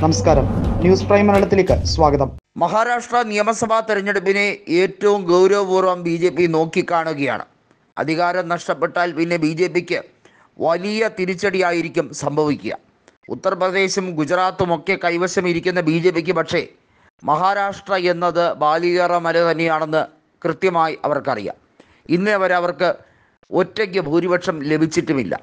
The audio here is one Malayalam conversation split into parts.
നമസ്കാരം, ന്യൂസ് പ്രൈം മലയാളത്തിലേക്ക് സ്വാഗതം. മഹാരാഷ്ട്ര നിയമസഭാ തെരഞ്ഞെടുപ്പിനെ ഏറ്റവും ഗൗരവപൂർവ്വം BJP നോക്കിക്കാണുകയാണ്. അധികാരം നഷ്ടപ്പെട്ടാൽ പിന്നെ BJPക്ക് വലിയ തിരിച്ചടിയായിരിക്കും സംഭവിക്കുക. ഉത്തർപ്രദേശും ഗുജറാത്തും ഒക്കെ കൈവശം ഇരിക്കുന്ന BJPക്ക് പക്ഷേ മഹാരാഷ്ട്ര എന്നത് ബാലികേറ മല തന്നെയാണെന്ന് കൃത്യമായി അവർക്കറിയാം. ഇന്നേ വരെ അവർക്ക് ഒറ്റയ്ക്ക് ഭൂരിപക്ഷം ലഭിച്ചിട്ടുമില്ല.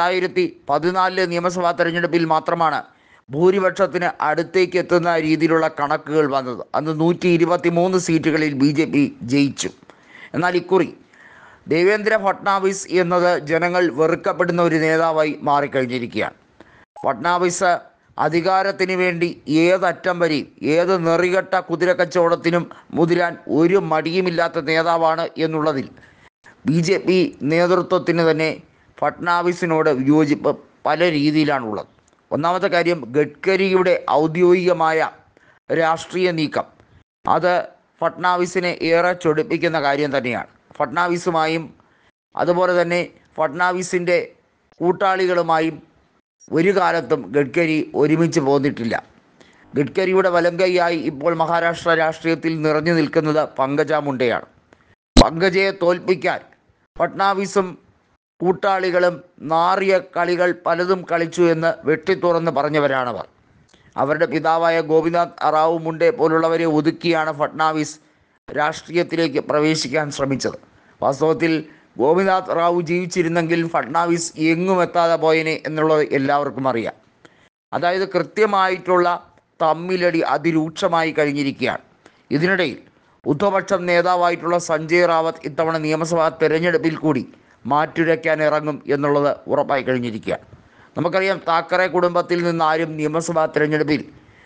2014 നിയമസഭാ തെരഞ്ഞെടുപ്പിൽ മാത്രമാണ് ഭൂരിപക്ഷത്തിന് അടുത്തേക്ക് എത്തുന്ന രീതിയിലുള്ള കണക്കുകൾ വന്നത്. അന്ന് 123 സീറ്റുകളിൽ BJP ജയിച്ചു. എന്നാൽ ഇക്കുറി ദേവേന്ദ്ര ഫട്നാവിസ് എന്നത് ജനങ്ങൾ വെറുക്കപ്പെടുന്ന ഒരു നേതാവായി മാറിക്കഴിഞ്ഞിരിക്കുകയാണ്. ഫട്നാവിസ് അധികാരത്തിന് വേണ്ടി ഏതറ്റം വരെയും ഏത് നെറികെട്ട കുതിരക്കച്ചവടത്തിനും മുതിരാൻ ഒരു മടിയുമില്ലാത്ത നേതാവാണ് എന്നുള്ളതിൽ BJP നേതൃത്വത്തിന് തന്നെ ഫട്നാവിസിനോട് വിയോജിപ്പ് പല രീതിയിലാണുള്ളത്. ഒന്നാമത്തെ കാര്യം, ഗഡ്കരിയുടെ ഔദ്യോഗികമായ രാഷ്ട്രീയ നീക്കം അത് ഫട്നാവിസിനെ ഏറെ ചൊടിപ്പിക്കുന്ന കാര്യം തന്നെയാണ്. ഫട്നാവിസുമായും അതുപോലെ തന്നെ ഫട്നാവിസിൻ്റെ കൂട്ടാളികളുമായും ഒരു കാലത്തും ഗഡ്കരി ഒരുമിച്ച് പോന്നിട്ടില്ല. ഗഡ്കരിയുടെ വലങ്കൈയായി ഇപ്പോൾ മഹാരാഷ്ട്ര രാഷ്ട്രീയത്തിൽ നിറഞ്ഞു നിൽക്കുന്നത് പങ്കജ മുണ്ടെയാണ്. പങ്കജയെ തോൽപ്പിക്കാൻ ഫട്നാവിസും കൂട്ടാളികളും നാറിയ കളികൾ പലതും കളിച്ചു എന്ന് വെട്ടിത്തുറന്ന് പറഞ്ഞവരാണവർ. അവരുടെ പിതാവായ ഗോപിനാഥ് റാവു മുണ്ടെ പോലുള്ളവരെ ഒതുക്കിയാണ് ഫട്നാവിസ് രാഷ്ട്രീയത്തിലേക്ക് പ്രവേശിക്കാൻ ശ്രമിച്ചത്. വാസ്തവത്തിൽ ഗോപിനാഥ് റാവു ജീവിച്ചിരുന്നെങ്കിൽ ഫട്നാവിസ് എങ്ങും എത്താതെ പോയനെ എന്നുള്ളത് എല്ലാവർക്കും അറിയാം. അതായത് കൃത്യമായിട്ടുള്ള തമ്മിലടി അതിരൂക്ഷമായി കഴിഞ്ഞിരിക്കുകയാണ്. ഇതിനിടയിൽ ഉദ്ധവപക്ഷം നേതാവായിട്ടുള്ള സഞ്ജയ് റാവത്ത് ഇത്തവണ നിയമസഭാ തെരഞ്ഞെടുപ്പിൽ കൂടി മാറ്റുരയ്ക്കാൻ ഇറങ്ങും എന്നുള്ളത് ഉറപ്പായി കഴിഞ്ഞിരിക്കുകയാണ്. നമുക്കറിയാം, താക്കറെ കുടുംബത്തിൽ നിന്നാരും നിയമസഭാ തെരഞ്ഞെടുപ്പിൽ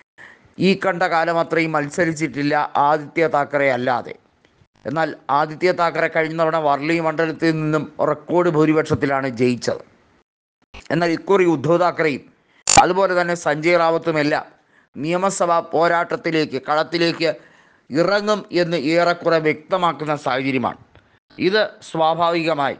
ഈ കണ്ട കാലം അത്രയും മത്സരിച്ചിട്ടില്ല ആദിത്യ താക്കറെ അല്ലാതെ. എന്നാൽ ആദിത്യ താക്കറെ കഴിഞ്ഞ തവണ വർലി മണ്ഡലത്തിൽ നിന്നും റെക്കോർഡ് ഭൂരിപക്ഷത്തിലാണ് ജയിച്ചത്. എന്നാൽ ഇക്കുറി ഉദ്ധവ് താക്കറെയും അതുപോലെ തന്നെ സഞ്ജയ് റാവത്തുമെല്ലാം നിയമസഭാ പോരാട്ടത്തിലേക്ക് കളത്തിലേക്ക് ഇറങ്ങും എന്ന് ഏറെക്കുറെ വ്യക്തമാക്കുന്ന സാഹചര്യമാണ്. ഇത് സ്വാഭാവികമായി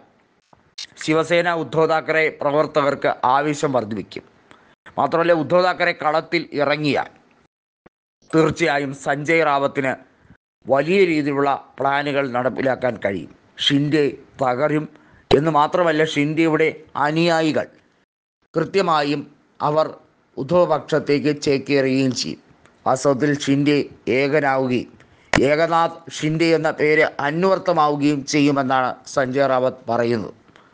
ശിവസേന ഉദ്ധവ് താക്കറെ പ്രവർത്തകർക്ക് ആവേശം വർദ്ധിപ്പിക്കും. മാത്രമല്ല, ഉദ്ധവ് താക്കറെ കളത്തിൽ ഇറങ്ങിയാൽ തീർച്ചയായും സഞ്ജയ് റാവത്തിന് വലിയ രീതിയിലുള്ള പ്ലാനുകൾ നടപ്പിലാക്കാൻ കഴിയും. ഷിൻഡെ തകരും എന്ന് മാത്രമല്ല, ഷിൻഡെയുടെ അനുയായികൾ കൃത്യമായും അവർ ഉദ്ധവ് പക്ഷത്തേക്ക് ചേക്കേറുകയും ചെയ്യും. വാസ്തവത്തിൽ ഷിൻഡെ ഏകനാവുകയും ഏകനാഥ് ഷിൻഡെ എന്ന പേര് അന്വർത്ഥമാവുകയും ചെയ്യുമെന്നാണ് സഞ്ജയ് റാവത്ത് പറയുന്നത്.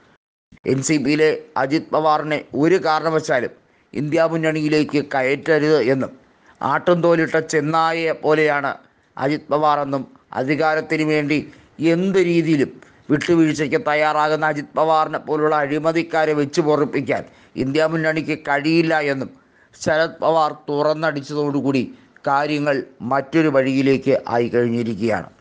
NCPയിലെ അജിത് പവാറിനെ ഒരു കാരണവശാലും ഇന്ത്യ മുന്നണിയിലേക്ക് കയറ്റരുത് എന്നും ആട്ടുംതോലിട്ട ചെന്നായയെ പോലെയാണ് അജിത് പവാർ എന്നും അധികാരത്തിന് വേണ്ടി എന്ത് രീതിയിലും വിട്ടുവീഴ്ചയ്ക്ക് തയ്യാറാകുന്ന അജിത് പവാറിനെ പോലുള്ള അഴിമതിക്കാരെ വെച്ച് പൊറിപ്പിക്കാൻ ഇന്ത്യ മുന്നണിക്ക് കഴിയില്ല എന്നും ശരത് പവാർ തുറന്നടിച്ചതോടുകൂടി കാര്യങ്ങൾ മറ്റൊരു വഴിയിലേക്ക് ആയി കഴിഞ്ഞിരിക്കുകയാണ്.